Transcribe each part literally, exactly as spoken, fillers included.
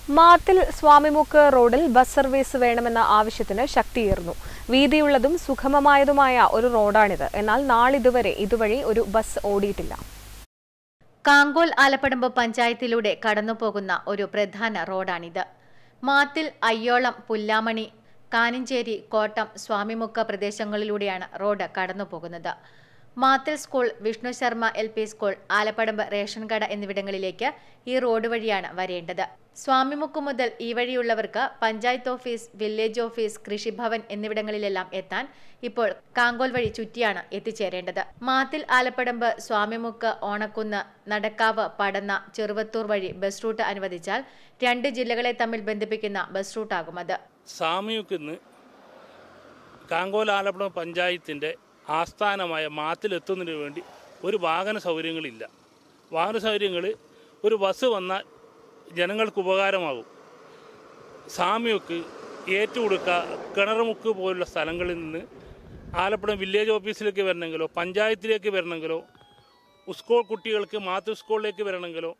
മാത്തിൽ സ്വാമിമുക്ക് റോഡിൽ bus service വേണമെന്ന ആവശ്യത്തിന് ശക്തിയേറുന്നു. വീതിയുള്ളതും സുഗമമായതുമായ ഒരു റോഡാണിത്. എന്നാൽ നാളിതുവരെ ഇതുവഴി ഒരു ബസ് ഓടിയിട്ടില്ല. കാങ്കോൽ ആലപ്പടമ്പ് പഞ്ചായത്തിലൂടെ കടന്നുപോകുന്ന ഒരു പ്രധാന റോഡാണിത്. മാത്തിൽ, അയ്യോളം, പുല്ലാമണി, കാനിഞ്ചേരി, കോട്ടം, സ്വാമിമുക്ക് പ്രദേശങ്ങളിലൂടെയാണ് റോഡ് കടന്നുപോകുന്നത്. Mathil school, Vishnu Sharma L P school, Alapadamba ration കട എന്നിവിടങ്ങളിലേക്ക് ഈ റോഡ് വഴിയാണ് വരേണ്ടത്. സ്വാമിമുക്ക് മുതൽ ഈ വഴിയുള്ളവർക്ക് panchayat office, village office, Krishibhavan എന്നിവിടങ്ങളിലെല്ലാം എത്താൻ ഇപ്പോൾ കാങ്കോൽ വഴി ചുറ്റിയാണ് എത്തിച്ചേരേണ്ടത്. മാത്തിൽ, ആലപ്പടമ്പ്, സ്വാമിമുക്ക്, ഓണക്കുന്ന്, നടക്കാവ്, പടന്ന, ചെറുവത്തൂർ വഴി ബസ് റൂട്ട് അനുവദിച്ചാൽ രണ്ട് ജില്ലകളെ തമ്മിൽ ബന്ധിപ്പിക്കുന്ന ബസ് റൂട്ടാകും അത്. സ്വാമിമുക്കിന്ന് കാങ്കോൽ ആലപ്പടമ്പ് പഞ്ചായത്തിന്റെ ആസ്ഥാനമായ മാത്തിലെത്തുന്നതിന് വേണ്ടി ഒരു വാഹന സൗകര്യങ്ങളില്ല. വാഹന സൗകര്യങ്ങൾ ഒരു ബസ് വന്നാൽ ജനങ്ങൾക്ക് ഉപകാരമാകും. സ്വാമിമുക്ക്, ഏറ്റുകൊടുക്ക, കിണറുമുക്ക് പോലുള്ള സ്ഥലങ്ങളിൽ നിന്ന് ആലപ്പുഴ വില്ലേജ് ഓഫീസിലേക്ക് വരണമെങ്കിലോ പഞ്ചായത്തിലേക്ക് വരണമെങ്കിലോ സ്കൂൾ കുട്ടികൾക്ക് മാതൃ സ്കൂളിലേക്ക് വരണമെങ്കിലോ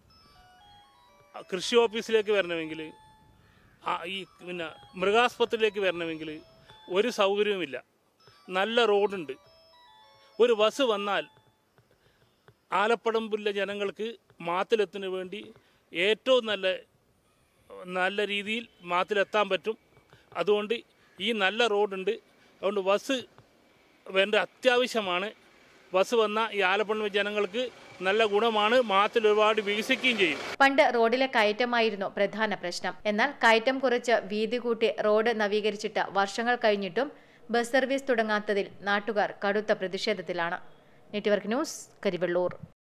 കൃഷി ഓഫീസിലേക്ക് വരണമെങ്കിൽ ഈ പിന്നെ മൃഗാസ്പത്രിയിലേക്ക് വരണമെങ്കിൽ ഒരു സൗകര്യവുമില്ല. നല്ല റോഡുണ്ട്. ഒരു ബസ് വന്നാൽ ആലപ്പടമ്പിലെ ജനങ്ങൾക്ക് മാത്തിലെത്തിന് വേണ്ടി ഏറ്റവും നല്ല നല്ല രീതിയിൽ മാത്തിലെത്താൻ പറ്റും. അതുകൊണ്ട് ഈ നല്ല റോഡുണ്ട്. അതുകൊണ്ട് ബസ് വേണ്ട അത്യാവശ്യമാണ്. ബസ് വന്ന ഈ ആലപ്പുഴ ജനങ്ങൾക്ക് നല്ല ഗുണമാണ്. മാത്തിൽ ഒരുപാട് വികസിക്കുകയും ചെയ്യും. പണ്ട് റോഡിലെ കയറ്റമായിരുന്നു പ്രധാന പ്രശ്നം. എന്നാൽ കയറ്റം കുറച്ച് വീതി കൂട്ടി റോഡ് നവീകരിച്ചിട്ട് വർഷങ്ങൾ കഴിഞ്ഞിട്ടും ബസ് സർവീസ് തുടങ്ങാത്തതിൽ നാട്ടുകാർ കടുത്ത പ്രതിഷേധത്തിലാണ്. Network news, Karivellur.